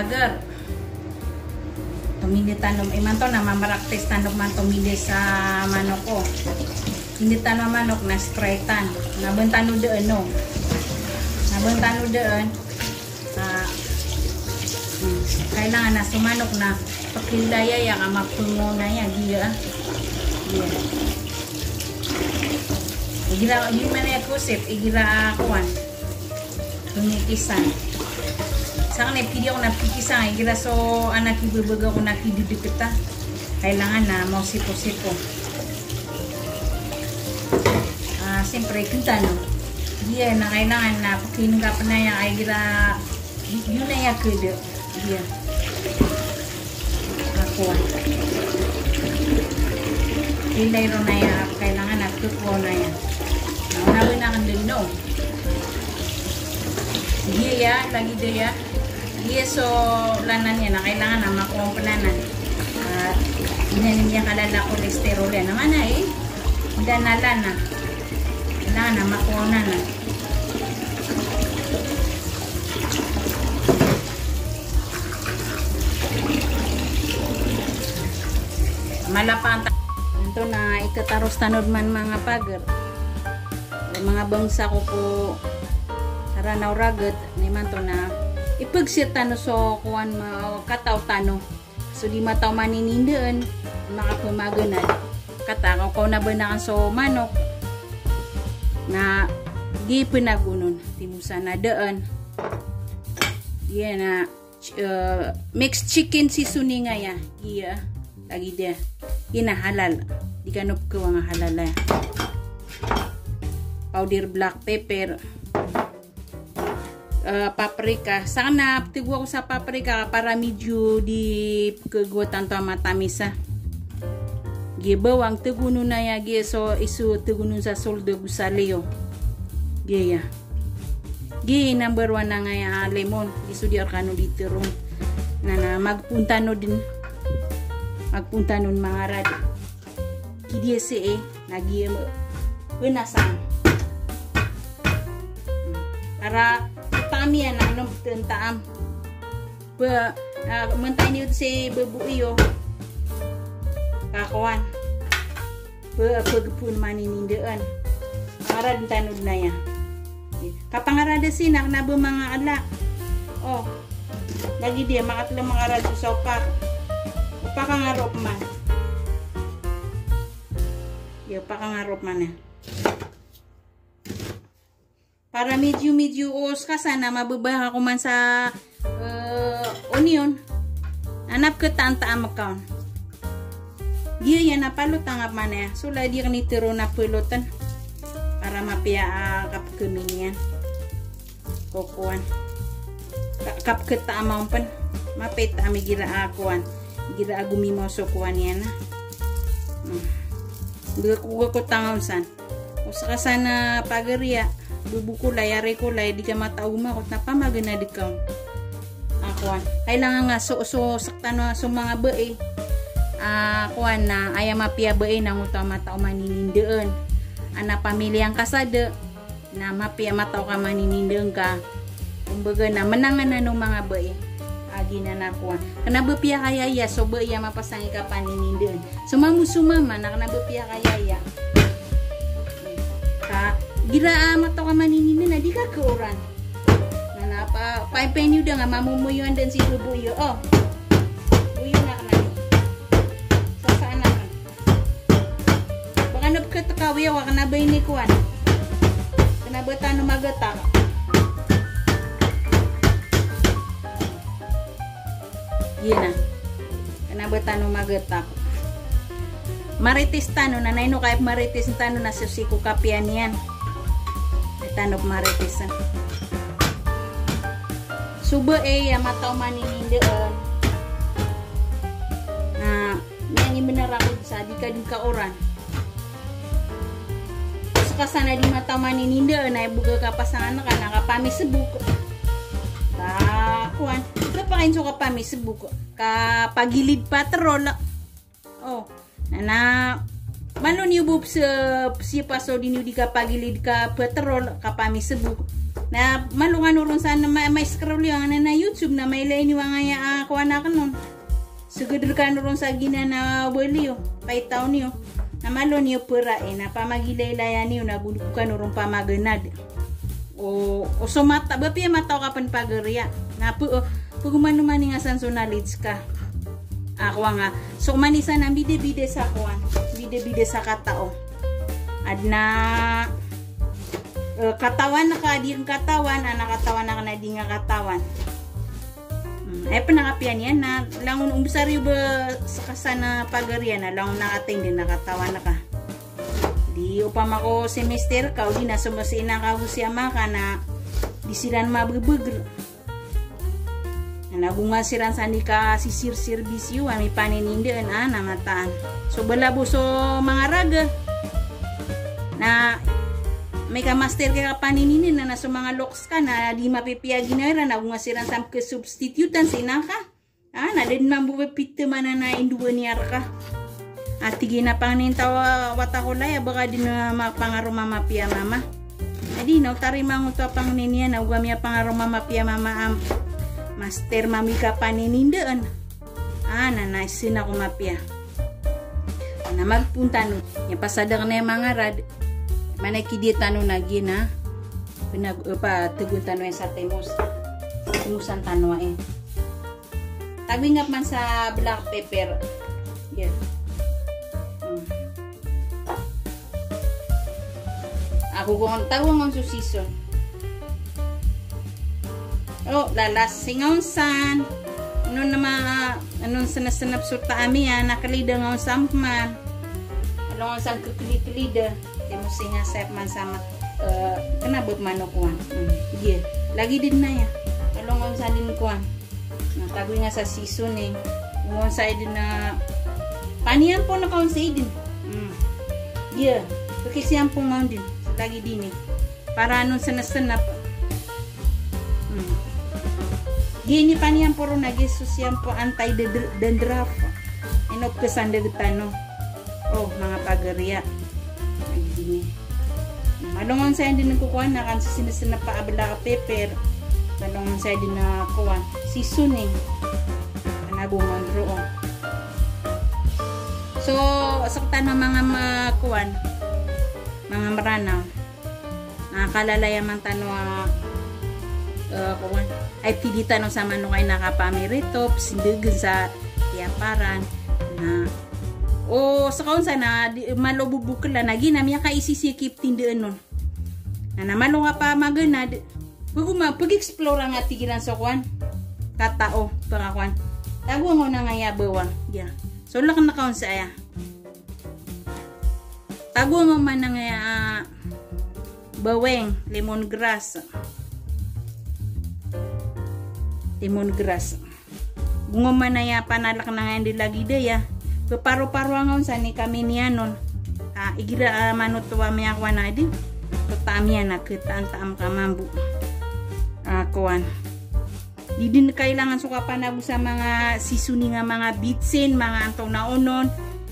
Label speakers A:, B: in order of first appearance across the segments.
A: pagar. Tumili tanom iman to na mamaraktis tanom man tumili sa manok ko. Hindi tanom manok na spraytan. Nabentano deun no. Nabentano deun. Kailangan na sumanok na pakildaya ya ka mapungo na ya giya. Giya. Igira di man ya kusip, igira kuan. Tumikisan. Sa kanay pili ako napikisan, igira so anak ibubaga ko nakidudukita. Kailangan na mau sipo-sipo. Siyempre kita no. Dia na kailangan na pakinom ka pa na ya igira yun na ya kudo. Dia. Akuan. Ilay ro na ya kailangan na tuko na ya. Nawin na kan din no. Dia ya lagi dia. Dia so lanan ya na kailangan na makuha palanan. Inanin niya kalala kolesterol yan naman na eh. Danalan na. Kailangan na makuha na na. Malapanta. Ito na ikataros tanod man mga pagar. Mga bangsa ko po taranaw ragat ni man to na ipagsir tano so kuan kataw tano. So di mataw maninindaan makapamaganad. Katakaw ko na banakan so manok na di pinagunon timusa na daan. Yan na mixed chicken seasoning nga ya. Iya lagi dia. Ina halal. Di kanop ko nga halal ya. Powder black pepper. Paprika. Sana tigwa ko sa paprika para medyo di kagwatan to matamisa. Gibawang teguno na ya so isu teguno sa soldo gusaleo. Giya. Gi number 1 na nga ya lemon. Isu di arkano dito ron. Na magpunta no din. Magpunta nun mga rad. Kidiya si nagi penasan. Para tami yan ang tentaam. Mantay niyo si bebu iyo. Kakuan. Pagpun maninindaan. Para din tanod na yan. Kapangarada sinak na ba mga ala. Oh. Lagi dia makatlang mga rad sa upak. Pakangarop man. Yo pakangarop man. Para medyo os ka sana mababaha ko man sa onion. Anap ka tanta amakaon. Dia yan napalot ang man ya. So la di ni tiro na pilotan para mapia kapkemin yan. Kokuan. Kapketa amaw pan. Mapet ami gira akuan. Gira agumi mo so kuan yan na. Buga ko tangaw san. O saka sana pagariya. Bubukulay, arekulay, di ka matauma kot na pamagana di ka. Akuan. Kailangan nga so sakta na so mga bae. Kuan na aya mapia bae nang utama tao maninindaan. Ana pamilyang kasada na mapia mataw ka maninindaan ka. Kumbaga na manangan na ng mga bae. Agi na nakuha. Kana bepia kaya so ba iya mapasangi ka paninindaan. Sumama na kana bepia kaya ka gira mataw ka maninindaan na di ka kauran. Na pa paipen yu da nga mamumuyuan dan si bubu yu. Oh. Uyo na kana. Sasaan na kan. Baka nabkatakawi wa kana ba ini kuan. Kana ba tano magatak. Gina. Kanaba tano magatak. Maritis tano na naino kay maritis tano na susiko kapian yan. Tanop maritis. Suba mataw maninindaan. Na nangi menarakod sa di ka oran. Saka sana di mataw maninindaan ay buga ka pasangan ka nakapami sebuk. Kuan. Pakain so kapami sebuk. Kapagilid patrol. Oh. Na malon yubub sa paso din di kapagilid ka patrol kapami sebuk. Na malungan uron sa na may scroll yung na YouTube na may lain yung nga kuha na ka nun. Sugudur ka uron sa gina na wali yo. Paitaw niyo. Na malon niyo pura na pamagilay-layan niyo na bunukan uron pamaganad. O sumata ba piya mataw ka pan pagarya. Na pagumano man nga san so knowledge ka. Ako nga. So manisan ang bide-bide sa kuan. Bide-bide sa katao. Ad na katawan na ka, di ang katawan, nakatawan na ka na di nga katawan. Ay panakapian yan na langon umbisaryo ba sa kasana pagaryan na langon nakating din nakatawan na ka. Di upam ako semester ka o di na sumasina ka husyama ka na di silan mabubugr. Nagunga siran sandi ka sisir-sir bisyo may paninindaan nangataan. So balabo so mga raga na may ka master ka panininin na nasa mga locks ka na di mapipiyagi na rin na kung siran sa substitutan sinaka na din mambubipit man na induwa niyar ka at tigi na panintawa watakulay baka din na mapangaroma mapia mama adi na tarima ng ito pang niya na ugamya pangaroma mapia mama master mami ka paninindaan nanaisin ako mapia na magpunta no yung pasadang na yung mga rad mana kidita no nagi na pinag tugon tanwa sa timusan tanwa tagwingap man sa black pepper yeah. Ako kung tawang ang susison lalas singaw san anon sanasanap suta ami nakalida ngaw sampman along sang kukili-kilida mo singa sep man sama kenabot manokuan yeah. Lagi din na ya along sa din kuan natagoy nga sa season ngon sa din na panian po na kaon sa din yeah pakisiyan po ngaon din lagi din para anon sanasanap gini panian po ron nagisusyan po anti-dandruff inop kesan dagtano mga pagarya malungon sa din nagkukuha na kan sinasanap pa abla ka pepper malungon sa din na kuha seasoning nabungon roon so sakta ng mga makuhan mga maranaw nakalalaya man tanwa kuhan ay pidita no sa manukay nakapamirito sindugan sa tiyaparan na sa kaon sana malububukla na ginamya ka isisikip tindaan nun na namalo nga pa maganad pag-explore nga tigilan sa kuan katao pangakuan tago nga na nga yabawa yeah. So lak na kaon sa aya tago nga man na nga baweng lemongrass bungo man na ya panalak na nga hindi lagi daya paro-paro ang sa ni kami niya nun igira manutuwa miya kwa na din tutamiya na kita ang taam kamambu kuwan di din kailangan suka panabu sa mga sisuni nga mga bitsin mga antaw na unon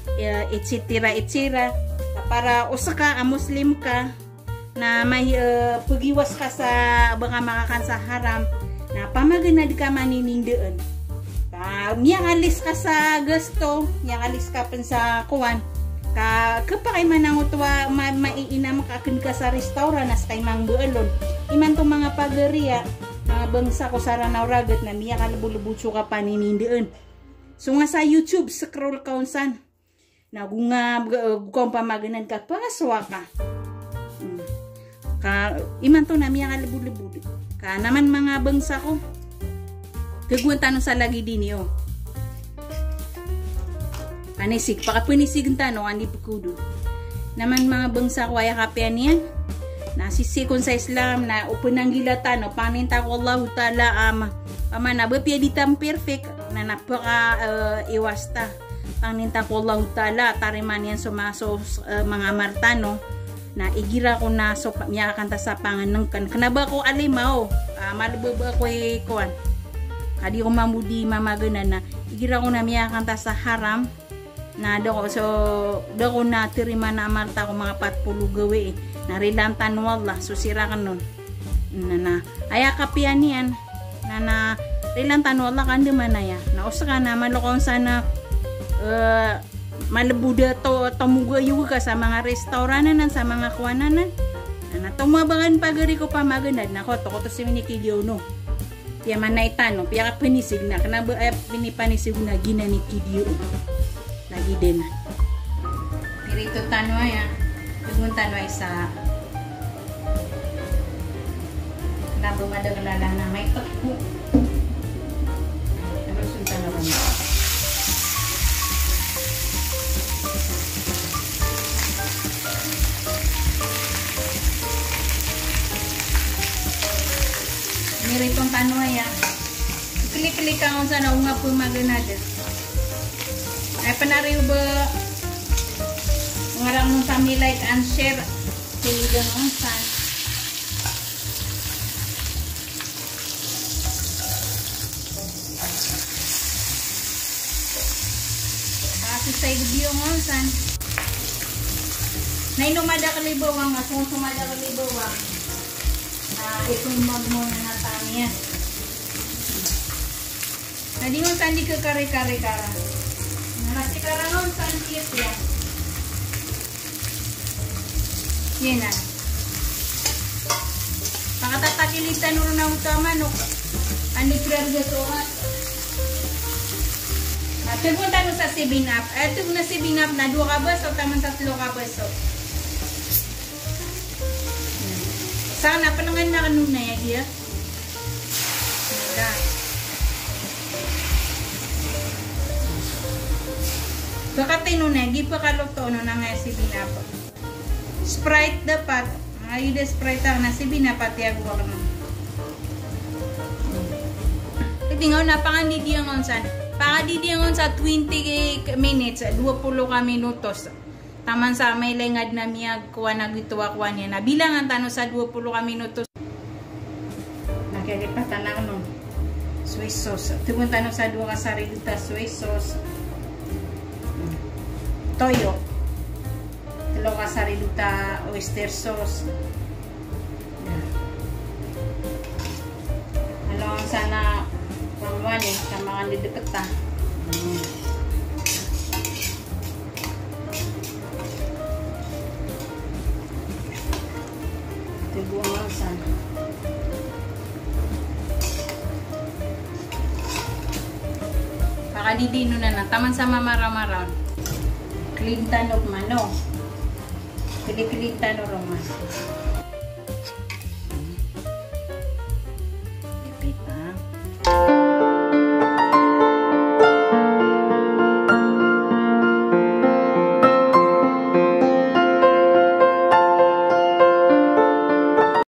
A: etc para usaka muslim ka na may pagiwas ka sa baka makakan sa haram na pamagana di ka maninindaan niyang alis ka sa gusto, niyang alis ka pa sa kuwan. Kapag man ang utwa, maiinam ka sa restaurant nas kay mang bualon. Iman tong mga pagarya, mga bangsa ko sa ranaw ragat na niya kalubulubutso ka paninindaan. So nga sa YouTube, scroll ka unsan. Nagunga, kung pamaganan ka, paswa ka. Iman to na niya kalubulubut. Naman mga bangsa ko. Kagwan tanong sa lagi din niyo. Panisig. Pakapunisig ang tanong, hindi pukudo. Naman mga bangsa ko ay kapian yan. Nasisikon sa Islam na upunang gilatan o paninta ko Allah ta'ala pamana bapya ditam perfect na napaka iwasta. Paninta ko Allah ta'ala tariman yan sumaso mga martano na igira ko na so miya kanta sa panganangkan. Kanaba ko alimaw. Malubaba ko kuan. Adi ko mamudi mamagana na igira ko na miya kanta sa haram na dako so dako na tirima na amarta ko mga 40 gawi narilantan wallah so sira kan nun na aya kapian yan na rilan tano Allah kan mana ya na usa na malokon sana malabuda to tamuga yuga sa mga restaurantan sa mga kuwananan na tumabangan pagari ko pa magandad nako to si Kidio no tiya man na itano piya ka pinisig na kana ba pinipanisig na gina ni Kidio lagi din pirito tano ya tugun tano ay sa labo madagalala na may takbo ano sunta na ron miritong tanwa ya klik-klik kang sa naunga po maganada ay panariw ba ngarang mong sami like and share siligang ang san kasi sa video ang san na inumada kalibawang asong sumada kalibawang itong magmuna na tanya. Nadi mo sandi ke kare-kare kara. Nasi karangon sandi ya. Yan na. Pakatatakilitan nuro na utama no. Ani kerja soat. Tugong tano sa 7-up. Tugong na 7-up na 2 kabas o taman 3 kabas o. Sana panangan na kanuna ya dia. Nada. Bakatino na gipa kaluto no na nga si binapa. Sprite dapat. Ayuda Sprite ang nasi binapa ti agwa kanu. Tingaw na pangandi diang onsan. Pangadi diang on sa 20 minutes, 20 ka minutos. Taman sa may lengad na miyag kuha nagituwa-kuha niya. Nabilangan tano sa 20 ka minutos. Nakilipatan na ano. Soy sauce. Tubun tano sa 2 ka sariguta soy sauce. Toyo. 3 ka sariguta oyster sauce. Along sana pangwali sa mga nidipata. Buangasan. Pakadidino na taman sa mamara-mara. Clintan of mano. Clintan of roman.